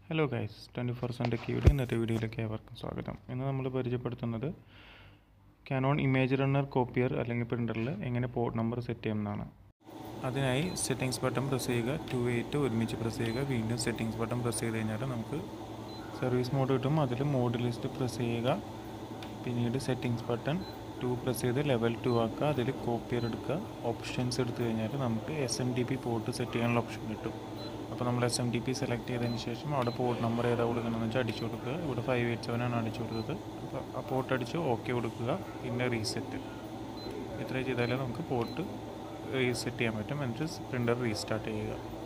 Hello guys, 24 ടെക്കിയുടെ ഇന്നത്തെ വീഡിയോയിലേക്ക് ഏവർക്കും സ്വാഗതം. ഇന്ന് നമ്മൾ പരിചയപ്പെടുത്തുന്നത് കാനോൺ ഇമേജ് റണ്ണർ കോപ്പിയർ അല്ലെങ്കിൽ പ്രിൻ്ററിൽ എങ്ങനെ പോർട്ട് നമ്പർ സെറ്റ് ചെയ്യുന്നതാണ്. അതിനായി സെറ്റിംഗ്സ് ബട്ടൺ പ്രസ് ചെയ്യുക, 2 ഒരുമിച്ച് പ്രസ് ചെയ്യുക. വീണ്ടും സെറ്റിംഗ്സ് ബട്ടൺ പ്രസ് ചെയ്ത് കഴിഞ്ഞാൽ നമുക്ക് സർവീസ് മോഡ് കിട്ടും. അതിൽ മോഡ് ലിസ്റ്റ് പ്രസ് ചെയ്യുക. പിന്നീട് സെറ്റിംഗ്സ് ബട്ടൺ 2 പ്രസ് ചെയ്ത് ലെവൽ 2 ആക്കുക. അതിൽ കോപ്പിയർ എടുക്കുക. ഓപ്ഷൻസ് എടുത്തു കഴിഞ്ഞാൽ നമുക്ക് SMTP പോർട്ട് സെറ്റ് ചെയ്യാനുള്ള ഓപ്ഷൻ കിട്ടും. അപ്പോൾ നമ്മൾ SMTP സെലക്ട് ചെയ്തതിന് ശേഷം അവിടെ പോർട്ട് നമ്പർ ഏതാ കൊടുക്കണമെന്ന് വെച്ചാൽ അടിച്ചു കൊടുക്കുക. ഇവിടെ 587 ആണ് അടിച്ചു കൊടുത്തത്. അപ്പോൾ ആ പോർട്ട് അടിച്ച് ഓക്കെ കൊടുക്കുക. പിന്നെ റീസെറ്റ്. ഇത്രയും ചെയ്താലേ നമുക്ക് പോർട്ട് റീസെറ്റ് ചെയ്യാൻ പറ്റും. എന്നിട്ട് പ്രിൻ്റർ റീസ്റ്റാർട്ട് ചെയ്യുക.